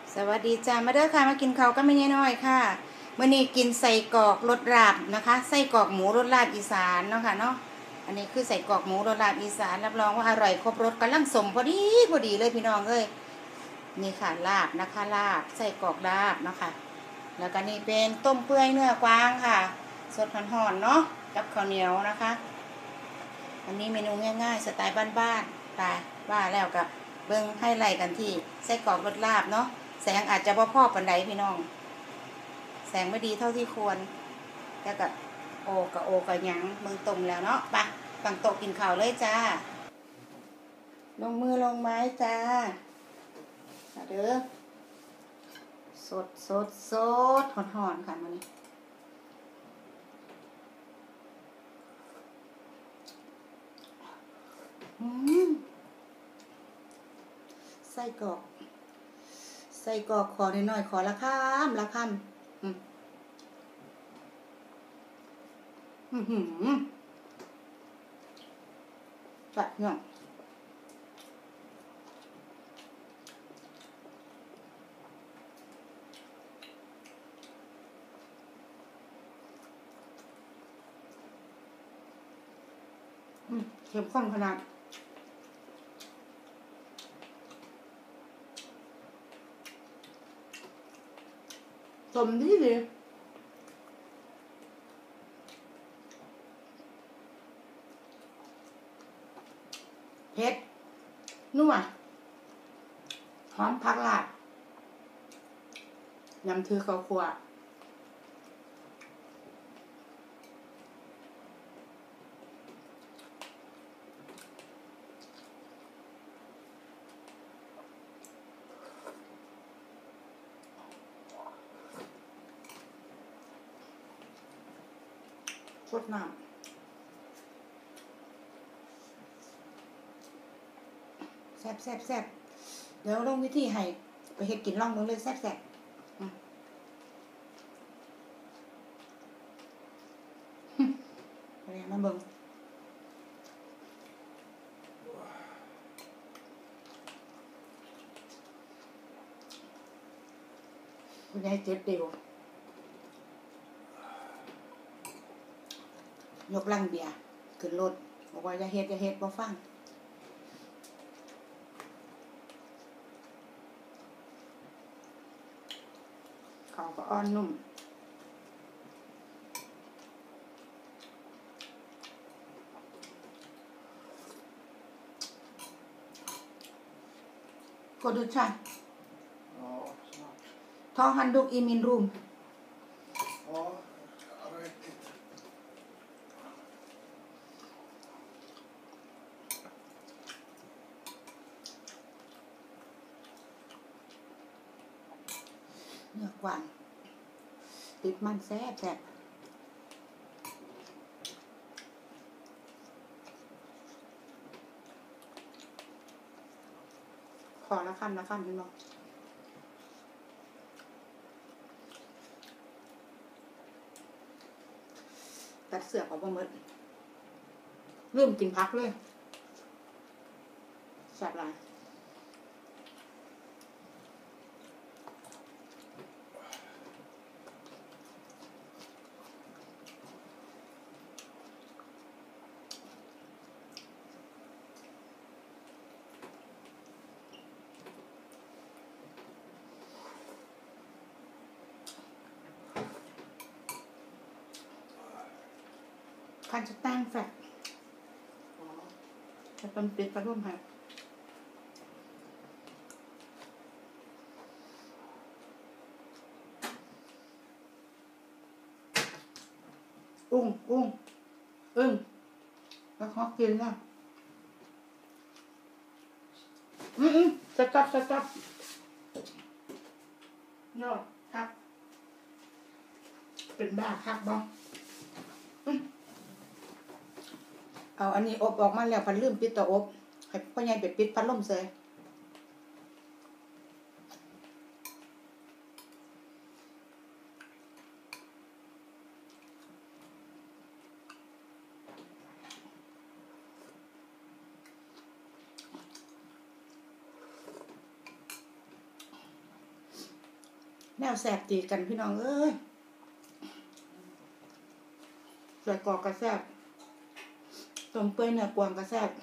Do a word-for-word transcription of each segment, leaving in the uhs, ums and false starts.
สวัสดีจ้ามาเด้อค่ะมากินข้าวก็ไม่น้อยค่ะมื่อนี้กินใส่กรอกรสลาบนะคะใส่กรอกหมูรสลาบอีสานเนาะค่ะเนาะอันนี้คือใส่กรอกหมูรสลาบอีสานรับรองว่าอร่อยครบรสกำลังสมพอดีพอดีเลยพี่น้องเอ้ยนี่ค่ะลาบนะคะลาบใส่กรอกลาบเนาะค่ะแล้วก็นี่เป็นต้มเปื่อยเนื้อกวางค่ะสดห่อนๆเนาะกับข้าวเหนียวนะคะอันนี้เมนูง่ายๆสไตล์บ้านๆตายบ้าแล้วกับเบิ้งให้ไล่กันที่ใส่กรอกรสลาบเนาะแสงอาจจะบ่พอปานใดพี่น้องแสงไม่ดีเท่าที่ควรแล้วก็โอกับโอกับยังมือตรงแล้วเนาะปะตั้งโต๊ะกินข้าวเลยจ้าลงมือลงไม้จ้าเด้อสดสดสดหอนหอนค่ะมันนี้อืมไส้กรอกไส้กรอกขอหน่อยๆขอละข้ามละข้ามอืมอืมหืมจัดเนาะอืมเข้มข้นขนาดสมดีดีเผ็ดนัวหอมผักลาบยำถือข้าวคั่วสดน้ำแซ่บแซ่บแซ่บเดี๋ยวลงวิธีให้ไปเฮ็ดกินล่องมึงเลยแซ่บแซ่บไปเรียนมาเบิ่งคุณยายเจ็บเดียวยกลังเบียร์ขึ้นรถบอกว่าอย่าเฮ็ดอย่าเฮ็ดบ่ฟังเขาก็อ่อนนุ่มกดดูช่างท้องหันดุกอีมินรูมเนื้อกวางติดมันแซ่บแซ่บขอละคำละคำพี่น้องตัดเสือกออกมาหมดเริ่มกินพักเลยแซ่บหลายคันจะตั้งแฟกจะเป็นเป็ดปลาร่วมค่ะอุ้งอุ้งอึ้งแล้วเขากินนะอืมอืมสต๊อปสต๊อปโน่ครับเป็นบ้าครับบ้องเอาอันนี้อบออกมาแล้วพันลืมปิดตัวอบให้พ่อใหญ่ไปปิดพัดลมเสยแนวแสบตีกันพี่น้องเอ้ยใส่กรอกกระแซบต้มเปื่อยเนื้อกวางกระแซบ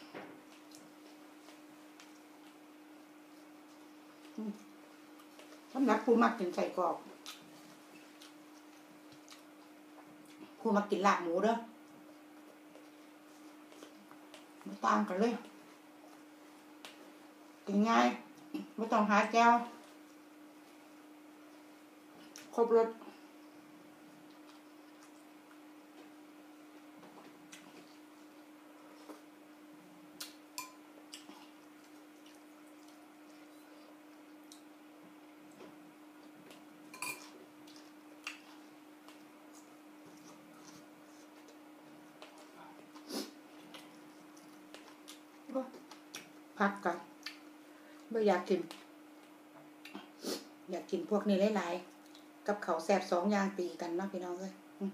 สำหรับผู้มักกินใส่กรอกผู้มักกินลาบหมูเด้อไม่ต่างกันเลยกินง่ายไม่ต้องหาแก้วครบรสพักกันไม่อยากกินอยากกินพวกนี้หลายๆกับเขาแสบสองอย่างตีกันเนาะพี่น้องเลย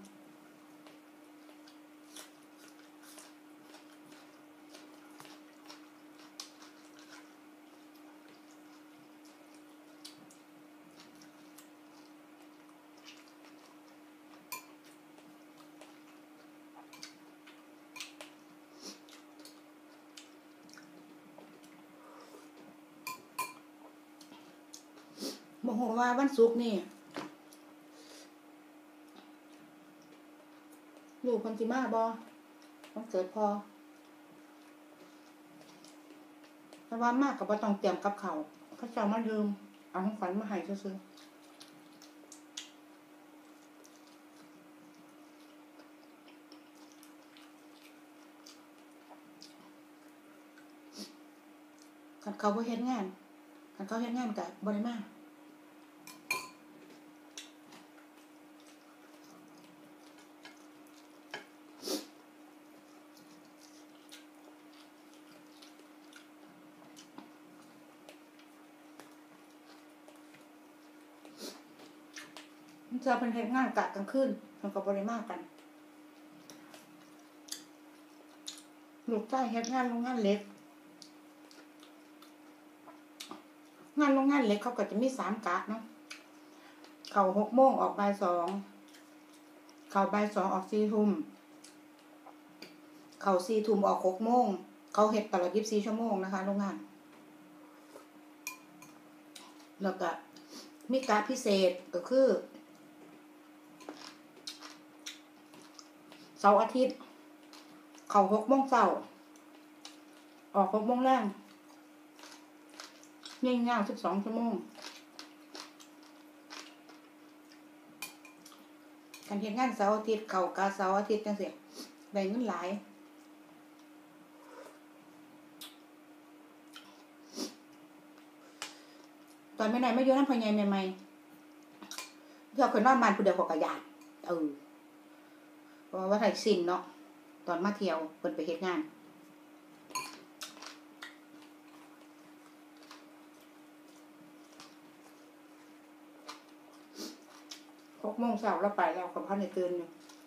โมโหว่าวันศุกร์นี่ลูกคนสิมาบอวันเกิดพอแต่ว่ามากกับว่าต้องเตรียมกับเขาเขาจะมาลืมเอาของขวัญมาให้ซื้อขันเขาบ่เฮ็ดงานขันเขาเฮ็ดงานกับบริมาจะเป็นเฮ็ดงานกะกลางคืนมันก็บริมากันลูกใต้เฮ็ดงานโรงงานเล็กงานโรงงานเล็กเขาก็จะมีสามกะเนาะเข้าหกโมงออกบ่ายสองเข้าบ่ายสองออกสี่ทุ่มเข้าสี่ทุ่มออกหกโมงเขาเฮ็ดตลอดยี่สิบสี่ชั่วโมงนะคะโรงงานแล้วก็มีกะพิเศษก็คือเสาร์อาทิตย์เข้าหกโมงเช้าออกหกโมงแรงยิ่งยาวสิบสองชั่วโมงการเฮ็ดงานเสาร์อาทิตย์เข้ากะเสาร์อาทิตย์จังซี่ได้เงินหลายตอนแม่นายมาอยู่นำพ่อใหญ่ใหม่ๆเจ้าเพิ่นนอนบ้านผู้เดียวเขาก็ย้านเออเพราะว่าไทยสิ้นเนาะตอนมาเที่ยวเพิ่นไปเฮ็ดงานหกโมงเช้าเราไปแล้วกับเขาในตื่นอยู่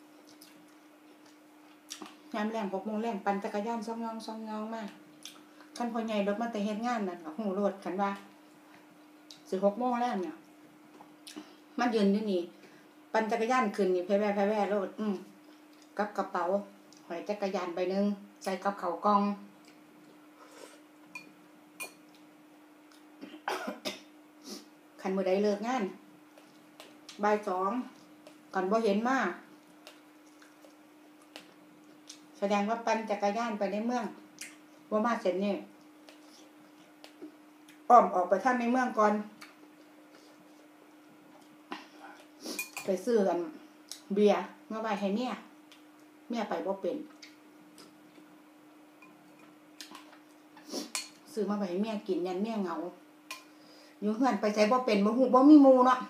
ยามแรงหกโมงแรงปั่นจักรยานซ่องยองซ่องยองมากคันพ่อใหญ่รถมาแต่เฮ็ดงานนั่นก็ฮู้โลดคันว่าสิหกโมงแรงเนี่ยมันยืนอยู่นี่ปั่นจักรยานขึ้นนี่แพ่ๆๆโลดอืมกับกระเป๋าหอยจักรยานใบนึงใส่กับข้าวกล่องคันมื้อใดเลิกงานบ่ายสองก่อนบ่เห็นมาแสดงว่าปั่นจักรยานไปในเมืองบ่มาเสร็จนี่อ้อมออกไปทางในเมืองก่อนไปซื้อกันเบียร์มาไว้ให้เมียเมียไปบ่เป็นซื้อมาไว้ให้เมียกินยันเมียเหงาอยู่เฮือนไปใช้บ่เป็นบ่ฮู้บ่มีหมู่เนาะ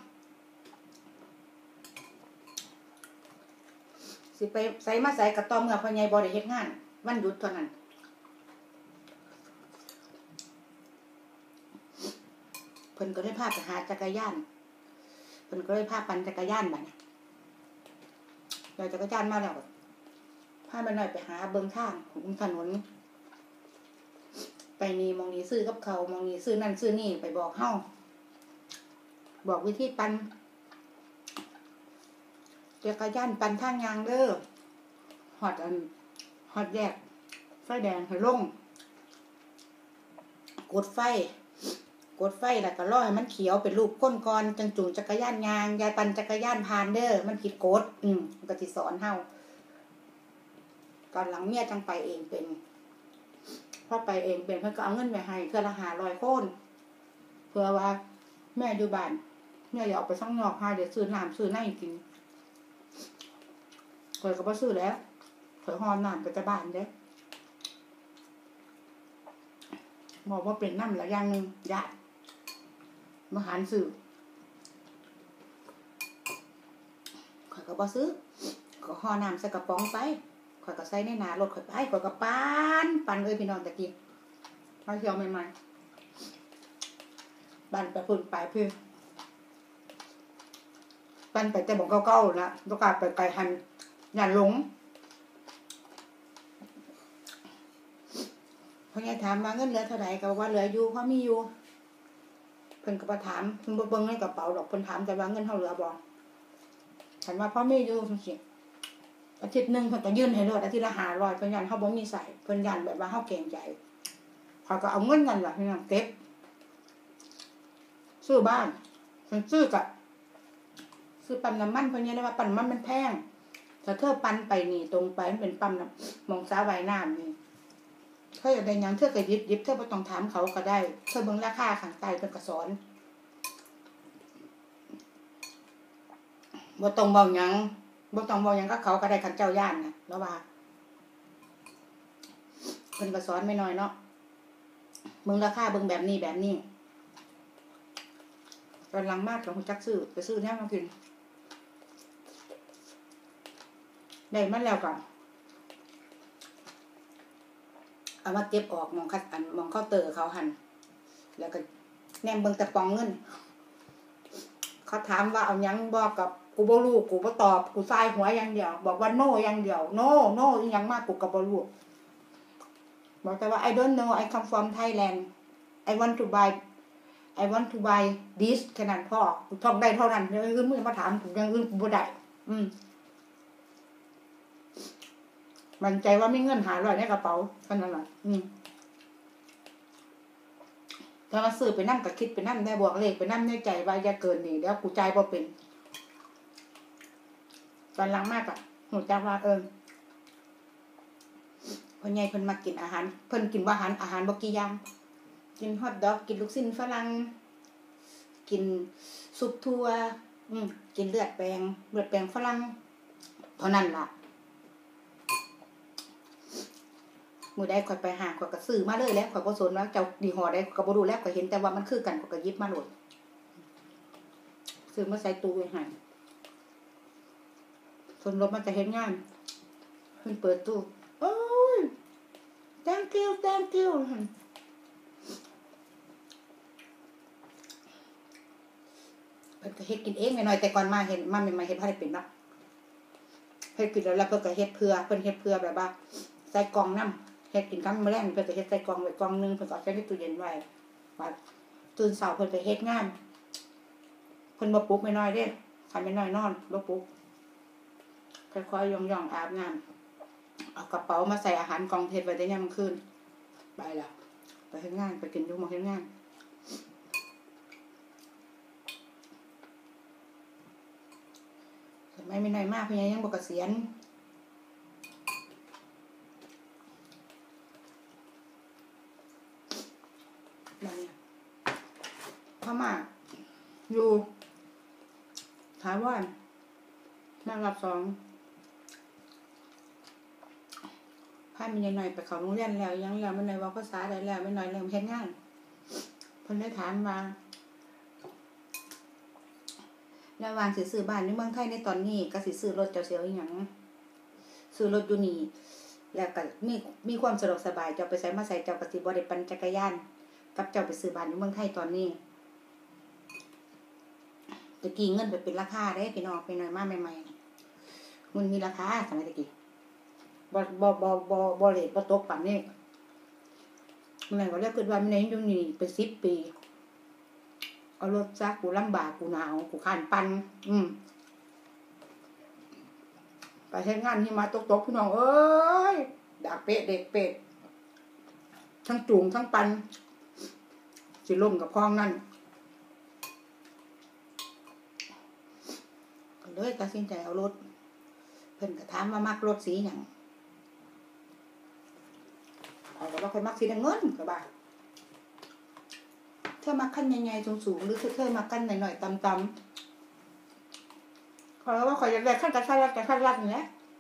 สิไปใส่มาใส่กระต่อเมื่อพ่อใหญ่บ่ได้เฮ็ดงานวันหยุดเท่านั้นเพิ่นก็เลยพาไปหาจักรยานเพิ่นก็เลยพาปั่นจักรยานบัดนี้ได้จักรยานมาแล้วพามันหน่อยไปหาเบิ่งทางของถนนไปนี่มองนี่ซื้อกับเขามองนี่ซื้อนั่นซื้อนี่ไปบอกเฮาบอกวิธีปั่นจักรยานปั่นทางยางเด้อฮอดอันฮอดแยกไฟแดงให้ลงกดไฟกดไฟแล้วก็รอให้มันเขียวเป็นรูปก้นก่อนจังจูงจักรยานยางยายปั่นจักรยานผ่านเด้อมันผิดกฎอืมมันก็สิสอนเฮาก่อนหลังเมียจังไปเองเป็นพอไปเองเป็นเพิ่นก็เอาเงินไปให้เทื่อละห้าร้อยโคนเพื่อว่าแม่อยู่บ้านแม่อยากออกไปข้างนอกหาเดี๋ยวซื้อน้ำซื้อน้ำกินข่อยก็บ่ซื้อแล้วข่อยฮ้อนน้ำไปแต่บ้านเด้บอกว่าเป็นน้ำละอย่างนึงญาติมาหารซื้อข่อยก็บ่ซื้อก็ห่อน้ำใส่กระป๋องไปข่อยก็ใส่ในหน้ารถข่อยไปข่อยก็ปั่นปั่นเลยพี่น้องตะกี้มาเที่ยวใหม่ๆปั่นไปพุ่นไปเพิ่นปั่นไปแต่บอกเก่าๆนะบ่กล้าไปไกลหันย่านหลงเพิ่นถามว่าเงินเหลือเท่าใดก็ว่าเหลืออยู่พอมีอยู่เพิ่นก็บ่ถามเพิ่นบ่เบิ่งในกระเป๋าดอกเพิ่นถามแต่ว่าเงินเฮาเหลือบ่คันว่าพอมีอยู่จังซี่อาทิตย์นึงเพิ่นก็ยื่นให้โลดอาทิตย์ละห้าร้อยเพิ่นย้านเฮาบ่มีใช้เพิ่นย้านแบบว่าเฮาเกรงใจเขาก็เอาเงินนั่นล่ะพี่น้องเก็บซื้อบ้านเพิ่นซื้อก็ซื้อปั๊มน้ำมันเพิ่นยังได้ว่าปั๊มน้ำมันมันแพงถ้าเธอปั่นไปนี่ตรงไปมันเป็นปั๊มน้ำมองสระว่ายน้ำนี่เธออยากได้หยังเธอก็หยิบหยิบเธอบ่ต้องถามเขาก็ได้เธอเบิ่งราคาข้างใต้เพิ่นก็สอนบ่ต้องเว้าหยังบ่ต้องเว้าหยังกับเขาก็ได้คันเจ้าย่านน่ะแล้วว่าเพิ่นก็สอนไม่น้อยเนาะเบิ่งราคาเบิ่งแบบนี้แบบนี้ตอนหลังมากก็ฮู้จักซื้อไปซื้อแนวมากินได้มาแล้วก็เอามาเก็บออกมองคัดอันมองเคาน์เตอร์เขาหั่นแล้วก็แนมเบิ่งแต่ปองเงินเขาถามว่าเอาหยังบอกกับกูบ่รู้กูบ่ตอบกูสายหัวอย่างเดียวบอกว่า no อย่างเดียว no no อีหยังมากกูก็บ่รู้บอกแต่ว่า I don't know I come from Thailand I want to buy I want to buy this แค่นั้นพอกูท่องได้เท่านั้นอย่างอื่นมึงมาถามกูอย่างอื่นกูบ่ได้อืมมั่นใจว่ามีเงินห้าร้อยในกระเป๋าเท่านั้นล่ะอืมถ้ามาซื้อไปนำก็คิดไปนำได้บวกเลขไปนำในใจว่าอย่าเกินนี่แล้วกูจ่ายบ่เป็นตอนหลังมากอ่ะหูจักว่าเอิ้นเพิ่นใหญ่เพิ่นมากินอาหารเพิ่นกินว่าอาหารอาหารบ่กี่อย่างกินฮอทดอกกินลูกชิ้นฝรั่งกินซุปถั่วอืมกินเลือดแปลงเลือดแปลงฝรั่งเท่านั้นล่ะมื้อใดข่อยไปหาข่อยก็ซื้อมาเลยแล้วข่อยบ่สนว่าเจ้ายี่ห้อใดก็บ่รู้แล้วข่อยเห็นแต่ว่ามันคือกันข่อยก็หยิบมาโลดซื้อมาใส่ตู้ไว้ให้คนรถมันจะเฮ็ดงานเพิ่นเปิดตู้โอ้ย thank you thank you เพิ่นก็เฮ็ดกินเองแม่น้อยแต่ก่อนมาเฮ็ดมาใหม่ๆเฮ็ดบ่ได้เป็นเนาะเฮ็ดกินแล้วแล้วเพิ่นก็เฮ็ดเพื่อเพิ่นเฮ็ดเพื่อแบบว่าใส่กล่องนำเฮ็ดกินกับมื้อแลงเพิ่นก็เฮ็ดใส่กล่องไว้กล่องนึงเพิ่นก็เอาใส่ในตู้เย็นไว้ว่าตื่นเช้าเพิ่นก็เฮ็ดงานเพิ่นบ่ปลุกแม่น้อยเด้คันแม่น้อยนอนบ่ปลุกค่อยๆย่องๆอาบน้ำเอากระเป๋ามาใส่อาหารกล่องเฮ็ดไว้ได้ยามมื้อคืนไปแล้วไปเฮ็ดงานไปกินอยู่หม้องเฮ็ดงานสมัยแม่น้อยมาเพิ่นยังบ่เกษียณนั่นเนี่ยพม่าอยู่ถามว่าแม่รับสองพาแม่น้อยไปเข้าโรงเรียนแล้วยังแล้วแม่น้อยเว้าภาษาได้แล้วแม่น้อยเริ่มเฮ็ดงานเพิ่นได้ถามว่าระหว่างสิซื้อบ้านในเมืองไทยในตอนนี้กับสิซื้อรถเจ้าสิเอาอีหยังซื้อรถอยู่นี่แล้วก็มีมีความสะดวกสบายเจ้าไปไสมาไสเจ้าก็สิบ่ได้ปั่นจักรยานกับเจ้าไปซื้อบ้านอยู่เมืองไทยตอนนี้ตะกี้เงินไปเป็นราคาเด้พี่น้องไปหน่อยมาใหม่ๆมันมีราคาสมัยตะกี้บ่บ่บ่บ่บ่เรทบ่ตกปานนี้มันก็เลยคิดว่ามันอยู่นี่เป็นสิบปีเอารถซะกูลำบากกูหนาวกูขานปันอืมไปเฮ็ดงานที่มาตกๆพี่น้องเอ้ยดากเป็ดเด็กเป็ดทั้งจูงทั้งปันสิล่มกับพ้องนั่นก็เลยตัดสินใจเอารถเพิ่นก็ถามว่ามักรถสีหยังเอาก็บ่ค่อยมักสีน้ำเงินก็บ่าเธอมักคันใหญ่ๆสูงๆหรือเธอมักคันหน่อยๆต่ำๆขอว่าขอยอยากได้คันกระทัดรัดกระทัดรัดนี่แหละ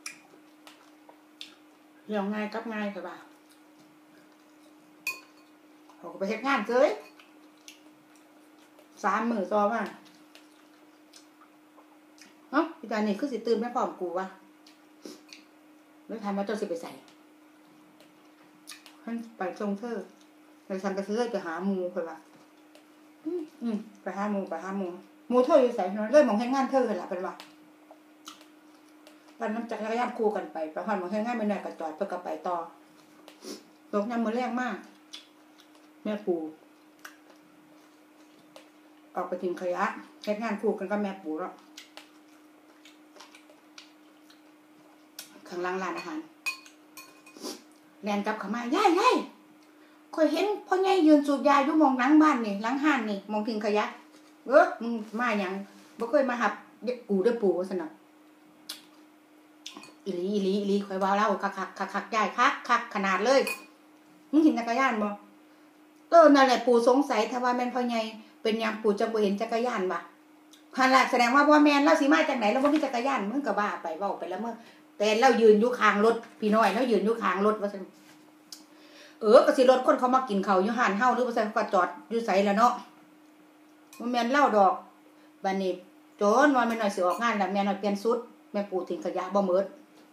เรื่องง่ายกับง่ายก็บ่าเขาก็ไปเฮ็ดงานเจ้ยสามมื้อต่อมาเอ้าพี่ตานี่คือสิตื่นไม่พร้อมกูวะแล้วถามว่าเจ้าสิไปใส่ท่านไปส่งเธอแล้วฉันก็ซื้อไปหาหมูเพิ่นว่าอืมอืมไปหาหมูไปหาหมูหมูเธออยู่ใส่เนาะเลยมองให้งานเธอเพิ่นล่ะเพิ่นว่าปั่นน้ำจักรยานคู่กันไปไปฮอดมองให้งานมื้อนั้นก็จอดเพิ่นก็ไปต่อตกยามมื้อแรงมากแม่ปู่ออกไปทิ้งขยะเฮ็ดงานคู่กันกับแม่ปู่แล้วข้างล่างร้านอาหารแลนกลับเข้ามาย่ายย่ายคอยเห็นพ่อใหญ่ยืนสูบยาอยู่มองหลังบ้านนี่หลังห้านนี่มองทิ้งขยะเออมึงมาหยังบ่เคยมาหับกูเด้อปู่ว่าซั่นน่ะอีหลีอีหลีอีหลีคอยว่าเล่าคักๆคักๆย่ายคักคักขนาดเลยมึงเห็นจักรยานบ่เออนั่นแหละปู่สงสัยถ้าว่าแม่นพ่อใหญ่เป็นหยังปู่จะบ่เห็นจักรยานบ่หั่นล่ะแสดงว่าบ่แม่นเราสิมาจากไหนเราบ่มีจักรยานมึงก็บ้าไปเว้าไปแล้วเมื่อแต่เรายืนอยู่ข้างรถพี่น้อยเรายืนอยู่ข้างรถว่าซั่นเออก็สิรถคนเขามากินข้าวอยู่ห้านเฮาหรือว่าซั่นก็จอดอยู่ไสล่ะเนาะบ่แม่นเล่าดอกบัดนี้โจนว่าแม่น้อยสิออกงานแล้วแม่น้อยเปลี่ยนชุดแม่ปู่ทิ้งขยะบ่หมด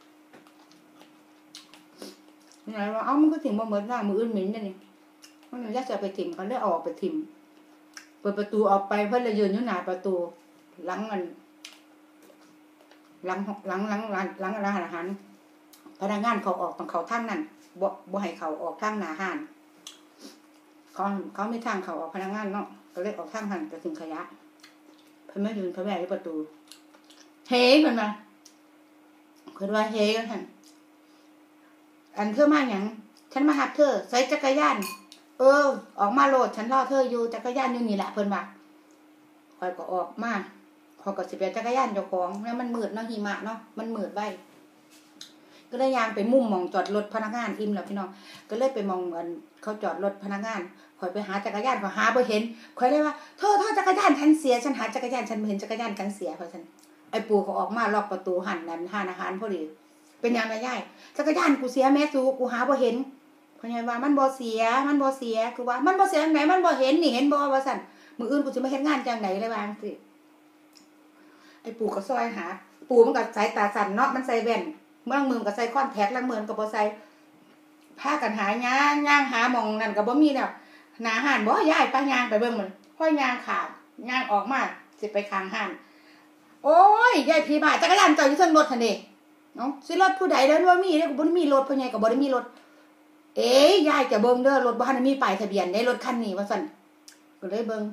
นี่ไงว่าเอ้ามันก็ทิ้งบ่หมดนะมื้ออื่นเหม็นเด้นี่มันอยากจะไปทิ้งก็เลยออกไปทิ้งเปิดประตูออกไปเพิ่นเลยยืนอยู่หน้าประตูหลังอันหลังหลังหลังหลังหลังร้านอาหารพนักงานเขาออกต้องเขาทางนั้นบ่บ่ให้เขาออกทางหน้าห้านเขาเขาไม่ทางเขาออกพนักงานเนาะก็เลยออกทางหันไปถึงขยะเพิ่นมายืนเพิ่นแม่ที่ประตูเฮ้เพิ่นว่าเพิ่นว่าเฮ้กันอันเธอมาหยังฉันมาหับเธอใส่จักรยานเออออกมาโลดฉันรอเธออยู่จักรยานอยู่นี่แหละเพิ่นว่าค่อยก็ออกมาพอก็สิไปจักรยานเจ้าของแล้วมันมืดเนาะหิมะเนาะมันมืดไว้ก็เลยยางไปมุมมองจอดรถพนักงานอิ่มแล้วพี่น้องก็เลยไปมองเหมือนเขาจอดรถพนักงานข่อยไปหาจักรยานพอหาบ่เห็นข่อยเลยว่าเธอเธอจักรยานฉันเสียฉันหาจักรยานฉันบ่เห็นจักรยานกันเสียเพราะฉันไอ้ปู่เขาออกมาล็อกประตูหันนั้นห้านอาหารพอดีเป็นยังไงยายจักรยานกูเสียแม่ซูกูหาบ่เห็นเพิ่นว่ามันบ่เสียมันบ่เสียคือว่ามันบ่เสียจังได๋มันบ่เห็นนี่เห็นบ่ว่าซั่นมื้ออื่นกูสิมาเฮ็ดงานจังได๋เลยว่าจังซี่ไอ้ปู่ก็ซอยหาปู่มันก็สายตาสั่นเนาะมันใส่แว่นเมื่อมือก็ใส่คอนแทคแล้วมือก็บ่ใส่พากันหาย่างย่างหาหม่องนั่นก็บ่มีแล้วหน้าห้านบ่ย้ายไปย่างไปเบิ่งมันค่อยย่างขาดย่างออกมาสิไปข้างห้านโอ้ยยายพี่บ้าจักรยานเจ้าอยู่เทิงรถหั่นเด้เนาะสิรถผู้ใดเด้อบ่มีเด้อกูบ่ได้มีรถพ่อใหญ่ก็บ่ได้มีรถเอ๊ยยายจะเบิ่งเด้อรถบ่ทันมีป้ายทะเบียนได้รถคันนี้ว่าซั่นก็เลยเบิ่ง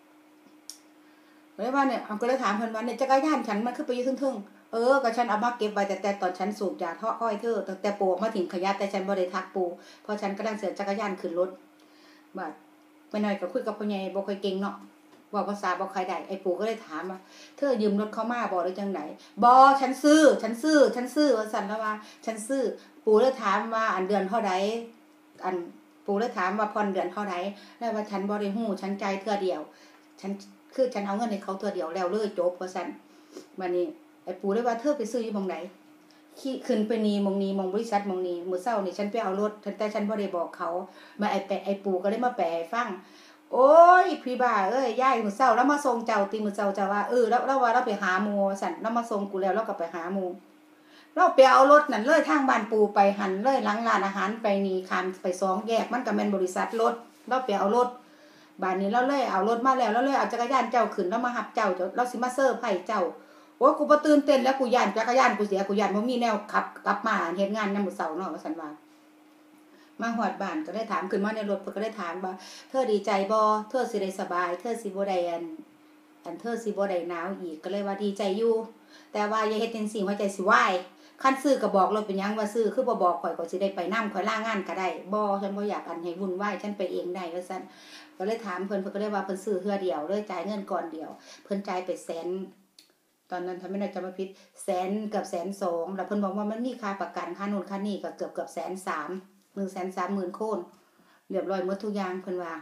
เลยว่าเนี่ยก็เลยถามเพิ่นว่าเนี่ยจักรยานฉันมันคือไปอยู่เทิงๆเออก็ฉันเอามาเก็บไว้แต่แต่ตอนฉันสูบยาเทาะอ้อยเธอตั้งแต่ปูมาถึงขยะแต่ฉันบ่ได้ทักปูเพราะฉันกำลังเสือจักรยานขึ้นรถบัดไปหน่อยก็คุยกับพ่อใหญ่บ่ค่อยเก่งเนาะว่าภาษาบ่ค่อยได้ไอ้ปู่ก็เลยถามว่าเธอยืมรถเขามาบ่หรือจังได๋บ่ฉันซื้อฉันซื้อฉันซื้อว่าซั่นแล้วว่าฉันซื้อปู่เลยถามว่าอันเดือนเท่าใดอันปู่เลยถามว่าผ่อนเดือนเท่าใดแล้วว่าฉันบ่ได้ฮู้ฉันจ่ายเทื่อเดียวฉันคือฉันเอาเงินให้เขาเทื่อเดียวแล้วเลยจบว่าซั่นบัดนี้ไอ้ปู่เลยว่าเธอไปซื้ออยู่หม้องใดขี่ขึ้นไปนี่หม้องนี้หม้องบริษัทหม้องนี้มื้อเช้านี่ฉันไปเอารถแต่ฉันบ่ได้บอกเขามาไอ้แปะไอ้ปู่ก็เลยมาแปลให้ฟังโอ้ยพี่บ้าเอ้ยยายมื้อเช้าแล้วมาส่งเจ้าติมื้อเช้าจะว่าเออแล้วแล้วว่าเราไปหาหมู่ซั่นแล้วมาส่งกูแล้วเราก็ไปหาหมู่เราไปเอารถนั่นเลยทางบ้านปู่ไปหันเลยหลังร้านอาหารไปนี่ข้ามไปสองแยกมันก็แม่นบริษัทรถเราไปเอารถบ้านนี้เราเลยเอารถมาแล้วเราเลยเอาจักรยานเจ้าขึ้นแล้วมารับเจ้าเราสิมาเซอร์ไพรส์เจ้าโอ้กูบ่ตื่นเต้นแล้วกูย่านจักรยานกูเสียกูย่านบ่มีแนวขับกลับมาเฮ็ดงานยามมื้อเช้าเนาะว่าซั่นว่ามาหอดบ้านก็ได้ถามขึ้นมาในรถเพิ่นก็ได้ถามว่าเธอดีใจบ่เธอสิได้สบายเธอสิบ่ได้อันอันเธอสิบ่ได้หนาวอีกก็เลยว่าดีใจอยู่แต่ว่าอย่าเฮ็ดจังซี่หัวใจสิวายคันซื้อก็บอกเลยเป็นหยังว่าซื้อคือบ่บอกข่อยก็สิได้ไปนำข่อยลางานก็ได้บ่ฉันบ่อยากอันให้วุ่นวายฉันไปเองได้ว่าซั่นก็เลยถามเพิ่นเพิ่นก็เลยว่าเพิ่นซื้อเทื่อเดียวเลยจ่ายเงินก่อนเดียวเพิ่นจ่ายไปแสนตอนนั้นถ้าไม่ได้จำไม่ผิดแสนเกือบแสนสองแล้วเพิ่นบอกว่ามันมีค่าประกันค่าโน่นค่านี่ก็เกือบเกือบแสนสามหนึ่งแสนสามหมื่นโคนเรียบร้อยหมดทุกอย่างเพิ่นว่า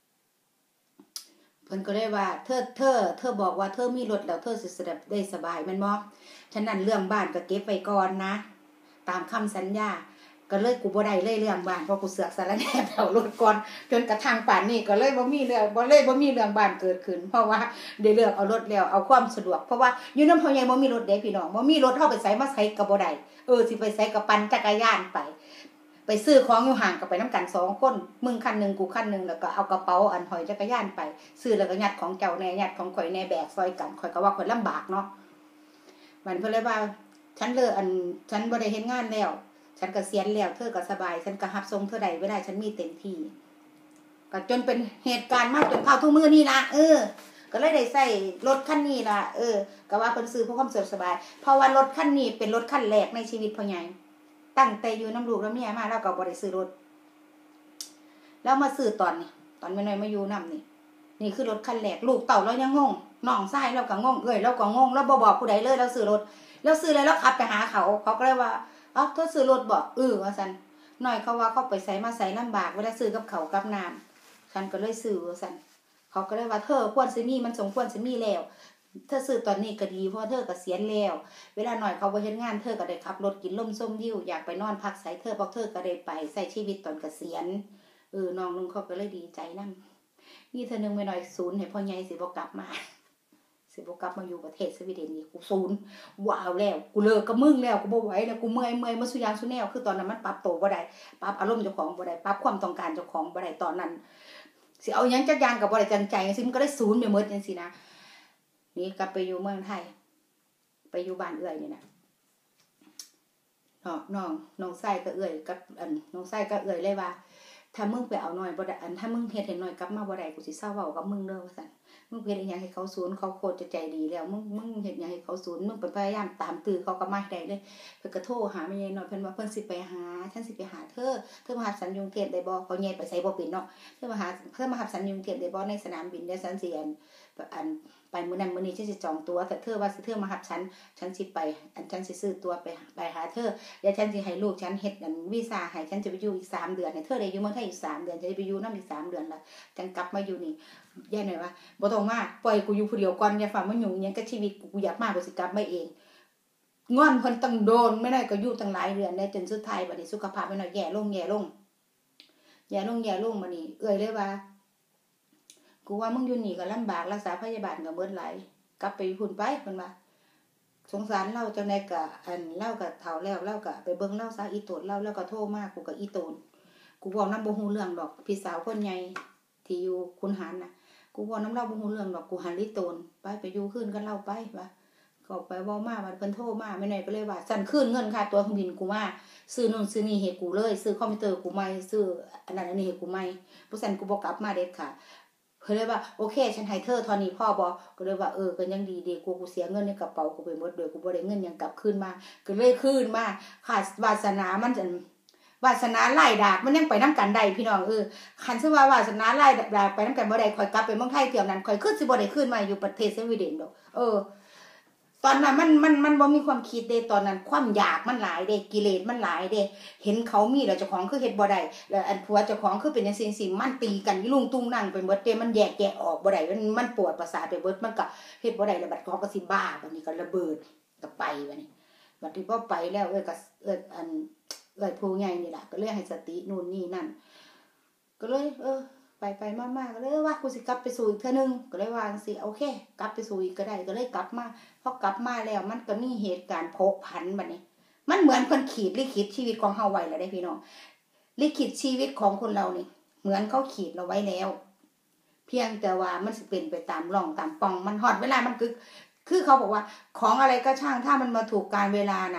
เพิ่นก็เลยว่าเธอเธอเธอบอกว่าเธอมีรถแล้วเธอสิได้สบายแม่นบ่ฉะนั้นเรื่องบ้านก็เก็บไว้ก่อนนะตามคำสัญญาก็เลยกูบ่ได้เลยเรื่องบ้านเพราะกูเสือกสารแหน่แถวรถก่อนจนกระทั่งป่านนี้ก็เลยบ่มีเรื่องบ่เลยบ่มีเรื่องบ้านเกิดขึ้นเพราะว่าได้เลือกเอารถแล้วเอาความสะดวกเพราะว่าอยู่นำพ่อใหญ่บ่มีรถเด้พี่น้องบ่มีรถเฮาไปไสมาไสก็บ่ได้เออสิไปไสก็ปั่นจักรยานไปไปซื้อของอยู่ห่างก็ไปนำกันสองคนมึงคันนึงกูคันนึงแล้วก็เอากระเป๋าอันหอยจักรยานไปซื้อแล้วก็ยัดของเจ้าแน่ยัดของข่อยแน่แบกซอยกันข่อยก็ว่าข่อยลำบากเนาะมันเพิ่นเลยว่าฉันเลิกอันฉันบ่ได้เฮ็ดงานแล้วฉันเกษียณแล้วเธอก็สบายฉันก็รับส่งเธอได้เวลาฉันมีเต็มที่ก็จนเป็นเหตุการณ์มาจนเข้าทุกมื้อนี่ล่ะเออก็เลยได้ใช้รถคันนี้ล่ะเออก็ว่าเพิ่นซื้อเพื่อความสะดวกสบายเพราะว่ารถคันนี้เป็นรถคันแรกในชีวิตพ่อใหญ่ตั้งแต่อยู่น้ำลูกน้ำเมียมาแล้วก็บ่ได้ซื้อรถแล้วมาซื้อตอนนี้ตอนแม่น้อยมาอยู่นำนี่นี่คือรถคันแรกลูกเต่าเรายังงงน้องชายเราก็งงเอ้ยเราก็งงแล้วบ่บอกผู้ใดเลยเราซื้อรถแล้วซื้อเลยแล้วขับไปหาเขาเขาก็เลยว่าเอ้าเธอซื้อรถบ่เออว่าซั่นน้อยเขาว่าเขาไปไสมาไสลำบากเวลาซื้อกับเขากับน้ำฉันก็เลยซื้อว่าซั่นเขาก็เลยว่าเธอควรสิมีมันสมควรสิมีแล้วเธอซื้อตอนนี้ก็ดีเพราะเธอเกษียณแล้วเวลาหน่อยเขาบ่เฮ็ดงานเธอก็ได้ขับรถกินลมส้มวิวอยากไปนอนพักไสเธอบอกเธอก็ได้ไปใช้ชีวิตตอนเกษียณเออน้องนึงเขาก็เลยดีใจนำนี่เธอนึงไม่น้อยศูนย์ให้พ่อใหญ่สิบ่กลับมาสิบ่กลับมาอยู่ประเทศสวีเดนนี่กูศูนย์ว้าวแล้วกูเลิกกับมึงแล้วกูบ่ไหวแล้วกูเมื่อยเมื่อยมาสุยางสุแนวคือตอนนั้นมันปรับตัวบ่ได้ปรับอารมณ์เจ้าของบ่ได้ปรับความต้องการเจ้าของบ่ได้ตอนนั้นสิเอาหยังจักอย่างก็บ่ได้จังใจจังซี่มันก็ได้ศูนย์ไปหมดจังซี่นะนี่กลับไปอยู่เมืองไทยไปอยู่บ้านเอื้อยนี่นะน้องน้องน้องชายก็เอื้อยกับอันน้องชายก็เอื้อยเลยว่าถ้ามึงไปเอาน้อยบ่ได้อันถ้ามึงเฮ็ดให้น้อยกลับมาบ่ได้กูสิเศร้าเว้ากับมึงเด้อว่าซั่นมึงเฮ็ดอีหยังให้เขาสูญเขาโคตรจะใจดีแล้วมึงมึงเฮ็ดหยังให้เขาสูญมึงเป็นพยายามตามตื้อเขาก็มาได้เลยเพิ่นก็โทรหาแม่ใหญ่น้อยเพิ่นว่าเพิ่นสิไปหาฉันสิไปหาเธอเธอมาหาฉันอยู่กรุงเทพได้บ่เขาใหญ่ไปไสบ่เป็นเนาะเธอมาหาเธอมาหาฉันอยู่กรุงเทพได้บ่ในสนามบินเดี๋ยวฉันสิอันอันไปมื้อนั้นมื้อนี้ฉันสิจองตั๋วแต่เธอว่าสิเธอมาหาฉันฉันสิไปอันฉันสิซื้อตั๋วไปไปหาเธอเดี๋ยวฉันสิให้ลูกฉันเฮ็ดอันวีซ่าให้ฉันจะไปอยู่อีกสามเดือนให้เธอได้อยู่เมืองไทยอีกสามเดือนจะได้ไปอยู่นำอีกสามเดือนละจังกลับมาอยู่นี่ยายหน่อยว่าบ่ต้องมาปล่อยกูอยู่ผู้เดียวก่อนอย่าฝากมายุ่งหยังกับชีวิตกูกูอยากมากูสิกลับมาเองงอนเพิ่นตั้งโดนไม่ได้ก็อยู่ตั้งหลายเดือนได้จนสุดท้ายบัดนี้สุขภาพไม่น้อยแย่ลงแย่ลงแย่ลงแย่ลงบัดนี้เอ้ยเลยว่ากูว่ามึงอยู่นี่ก็ลำบากรักษาพยาบาลก็เบิดหลายกลับไปพุ่นไปเพิ่นว่าสงสารเราจังได๋ก็อันเล่าก็เฒ่าแล้วเล่าก็ไปเบิ่งเล่าซะอีโตนเล่าแล้วก็โทรมากูก็อีโตนกูเว้านำบ่ฮู้เรื่องดอกพี่สาวคนใหญ่ที่อยู่คุนหารน่ะกูเว้านำเล่าบ่ฮู้เรื่องดอกกูหันลิโตนไปไปอยู่คืนกันเล่าไปว่าก็ไปเว้ามาว่าเพิ่นโทรมาแม่น้อยก็เลยว่าสั่นคืนเงินค่าตั๋วเครื่องบินกูมาซื้อนู่นซื้อนี่ให้กูเลยซื้อคอมพิวเตอร์กูใหม่ซื้ออันนั้นอันนี้ให้กูใหม่บ่ซั่นกูบ่กลับมาเด็ดขาดเพิ่นเลยว่าโอเคฉันให้เธอเท่านี้พ่อบ่ก็เลยว่าเออก็ยังดีเด้กูกูเสียเงินในกระเป๋ากูไปหมดโดยกูบ่ได้เงินหยังกลับคืนมาก็เลยคืนมาค่าวาสนามันจังวาสนาไล่ดากมันยังไปนำกันได้พี่น้องเออคันซะว่าวาสนาไล่ดากไปนำกันบ่ได้ค่อยกลับไปเมืองไทยเที่ยวนั้นค่อยคือสิบ่ได้คืนมาอยู่ประเทศสวีเดนดอกเออตอนนั้นมันมันมันบ่มีความคิดเด้ตอนนั้นความอยากมันหลายเด้กิเลสมันหลายเด้เห็นเขามีแล้วเจ้าของคือเฮ็ดบ่ได้แล้วอันผัวเจ้าของคือเป็นจังซี่สิมันตีกันอีลุงตุงนั่งไปหมดเด้มันแยกแยะออกบ่ได้มันมันปวดประสาทไปเบิดมันก็เฮ็ดบ่ได้แล้วบัดเขาก็สิบ้าบัดนี้ก็ระเบิดก็ไปบัดนี้บัดนี้พอไปแล้วเอ้ยก็เอิ้นอันเอ้ยผู้ใหญ่นี่ล่ะก็เลยให้สตินู่นนี่นั่นก็เลยเออไปไปมาๆก็เลยว่ากูสิกลับไปสู่อีกเทื่อนึงก็เลยว่าจังซี่โอเคกลับไปสู่อีกก็ได้ก็เลยกลับมาพอกลับมาแล้วมันก็มีเหตุการณ์โผกผันบัดนี้มันเหมือนเพิ่นขีดลิขิตชีวิตของเฮาไว้แล้วเด้พี่น้องลิขิตชีวิตของคนเรานี่เหมือนเขาขีดเราไว้แล้วเพียงแต่ว่ามันสิเป็นไปตามร่องตามป่องมันฮอดเวลามันคือคือเขาบอกว่าของอะไรก็ช่างถ้ามันมาถูกกาลเวลาน่ะ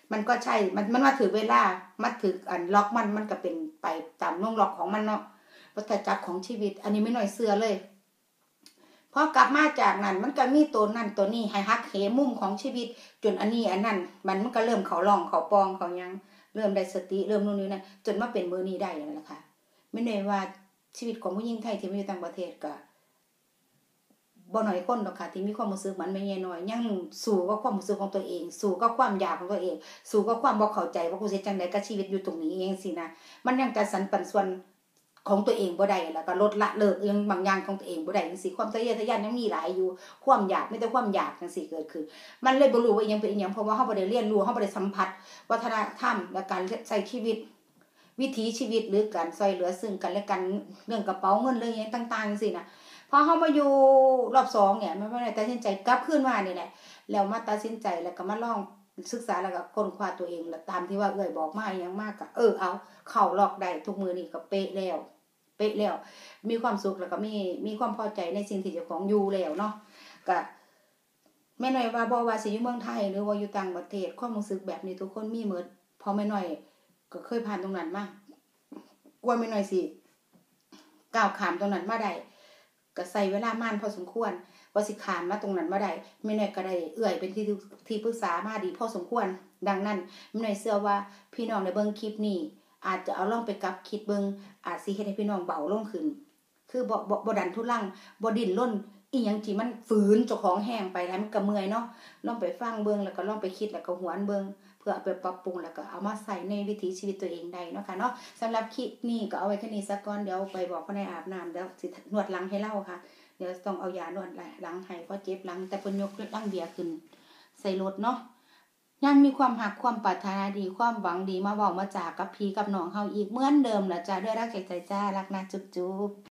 มันก็ใช่มันมันมาถือเวลามาถืออันล็อกมันมันก็เป็นไปตามน่วงล็อกของมันเนาะวัฏจักรของชีวิตอันนี้ไม่น้อยเสื้อเลยพอกลับมาจากนั้นมันก็มีตัวนั่นตัวนี้ให้ฮักเหมุมของชีวิตจนอันนี้อันนั้นมันมันก็เริ่มเขาลองเขาปองเขายังเริ่มได้สติเริ่มนู่นนี่นั่นจนมาเป็นมือนี้ได้อย่างนั้นแหละค่ะไม่น้อยว่าชีวิตของผู้หญิงไทยที่มาอยู่ต่างประเทศก็บ่น้อยคนดอกค่ะที่มีความรู้สึกมันไม่แย่น้อยยังสู้กับความรู้สึกของตัวเองสู้กับความอยากของตัวเองสู้กับความบ่เข้าใจว่ากูสิจังได๋กับชีวิตอยู่ตรงนี้เองสินะมันยังจัดสรรปันส่วนของตัวเองบ่ได้แล้วก็ลดละเลิกยังบางอย่างของตัวเองบ่ได้จังซี่ความทะเยอทะยานยังมีหลายอยู่ความอยากมีแต่ความอยากจังซี่เกิดขึ้นมันเลยบ่รู้ว่าอีหยังเป็นอีหยังเพราะว่าเฮาบ่ได้เรียนรู้เฮาบ่ได้สัมผัสวัฒนธรรมและการใช้ชีวิตวิถีชีวิตหรือการช่วยเหลือซึ่งกันและกันเรื่องกระเป๋าเงินเรื่องหยังต่างๆจังซี่น่ะพอเฮามาอยู่รอบสองเนี่ยมันบ่ได้ตัดสินใจกลับคืนมานี่แหละแล้วมาตัดสินใจแล้วก็มาลองศึกษาแล้วก็ค้นคว้าตัวเองแล้วตามที่ว่าเอื้อยบอกมาอีหยังมากก็เออเอาเข้าล็อกได้ทุกมื้อนี้ก็เป๊ะแล้วเป๊ะแล้วมีความสุขแล้วก็มีมีความพอใจในสิ่งที่เจ้าของอยู่แล้วเนาะก็แม่น้อยว่าบ่ว่าสิอยู่เมืองไทยหรือว่าอยู่ต่างประเทศความรู้สึกแบบนี้ทุกคนมีหมดพอแม่น้อยก็เคยผ่านตรงนั้นมากว่าแม่น้อยสิก้าวข้ามตรงนั้นมาได้ก็ใช้เวลามานพอสมควรว่าสิข้ามมาตรงนั้นมาได้แม่น้อยก็ได้เอื้อยเป็นที่ที่ปรึกษามาดีพอสมควรดังนั้นแม่น้อยเชื่อว่าพี่น้องได้เบิ่งคลิปนี้อาจจะเอาลองไปกลับคิดเบิ่งอาจสิเฮ็ดให้พี่น้องเบาลงขึ้นคือบ่บ่บ่ดันทุรังบ่ดิ้นรนอีหยังที่มันฝืนเจ้าของแห้งไปแล้วมันก็เมื่อยเนาะลองไปฟังเบิ่งแล้วก็ลองไปคิดแล้วก็หวนเบิ่งเพื่อเอาไปปรับปรุงแล้วก็เอามาใส่ในวิถีชีวิตตัวเองได้เนาะค่ะเนาะสำหรับคลิปนี้ก็เอาไว้แค่นี้ซะก่อนเดี๋ยวไปบอกพ่อในอาบน้ำเดี๋ยวสินวดหลังให้เล่าค่ะเดี๋ยวต้องเอายานวดหลังให้เพราะเจ็บหลังแต่เพิ่นยกหลังเบียขึ้นใส่รถเนาะยังมีความหักความปรารถนาดีความหวังดีมาเว้ามาจากับพี่กับน้องเฮาอีกเหมือนเดิมล่ะจ้าด้วยรักจากใจจ้ารักนะจุ๊บๆ